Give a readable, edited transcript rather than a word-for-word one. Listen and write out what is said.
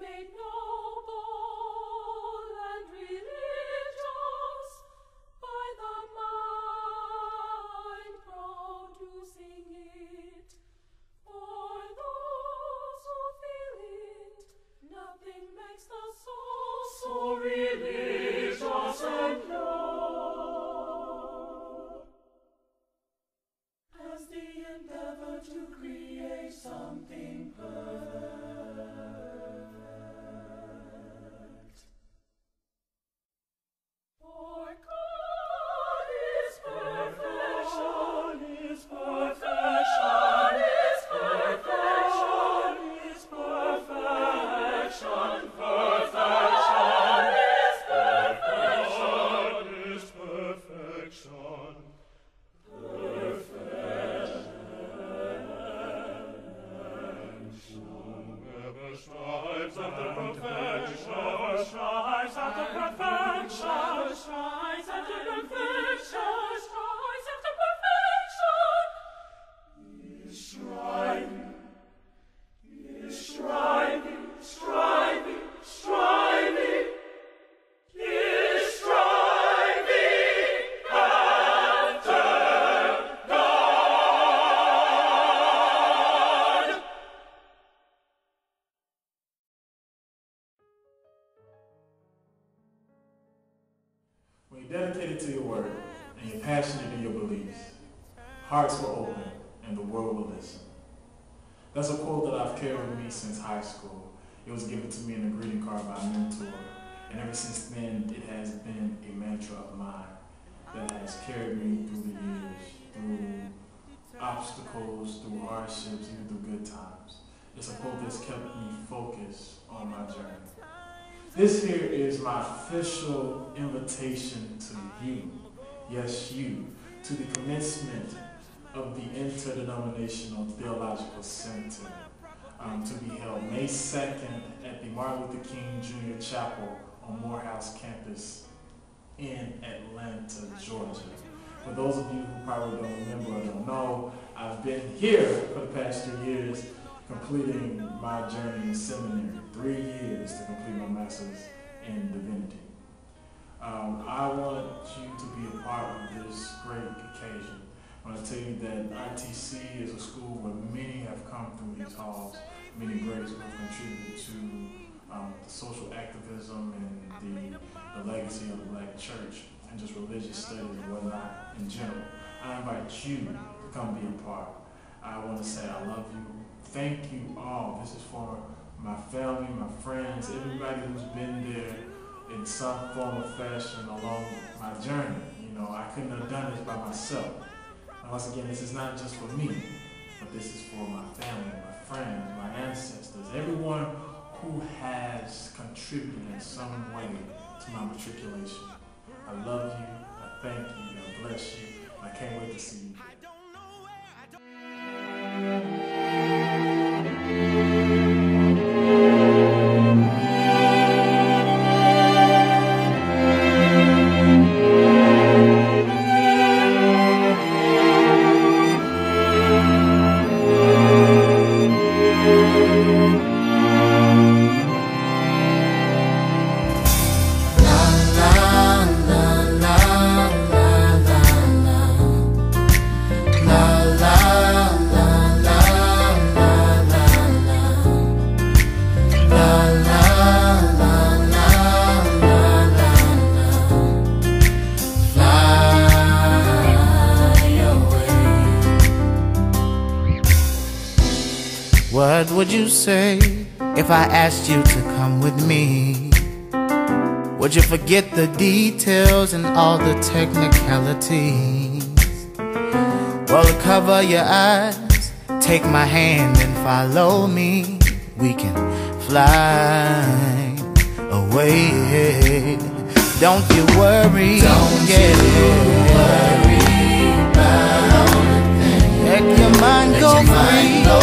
made noble and religious by the mind producing it. For those who feel it, nothing makes the soul so religious and pure as the endeavor to create something perfect. For God is perfection, is perfection, is perfection, is perfection, perfection, is perfection, is perfection, whoever strives after perfection, strives after perfection, strives after perfection, strives after perfection, is striving, striving, striving, striving, is striving after God. When you're dedicated to your word and you're passionate in your beliefs, hearts will open and the world will listen. That's a quote that I've carried with me since high school. It was given to me in a greeting card by a mentor, and ever since then it has been a mantra of mine that has carried me through the years, through obstacles, through hardships, even through good times. It's a quote that's kept me focused on my journey. This here is my official invitation to you, yes you, to the commencement of the Interdenominational Theological Center, to be held May 2nd at the Martin Luther King Jr. Chapel on Morehouse Campus in Atlanta, Georgia. For those of you who probably don't remember or don't know, I've been here for the past 3 years completing my journey in seminary, 3 years to complete my master's in divinity. I want you to be a part of this great occasion. I want to tell you that ITC is a school where many have come through these halls, many greats who have contributed to the social activism and the legacy of the Black church and just religious studies and whatnot in general. I invite you to come be a part. I want to say I love you. Thank you all. This is for my family, my friends, everybody who's been there in some form or fashion along my journey. You know, I couldn't have done this by myself. And once again, this is not just for me, but this is for my family, my friends, my ancestors, everyone who has contributed in some way to my matriculation. I love you, I thank you, I bless you, and I can't wait to see you. What would you say if I asked you to come with me? Would you forget the details and all the technicalities? Well, cover your eyes, take my hand and follow me. We can fly away. Don't you worry, don't you worry about a thing. Let your mind go free.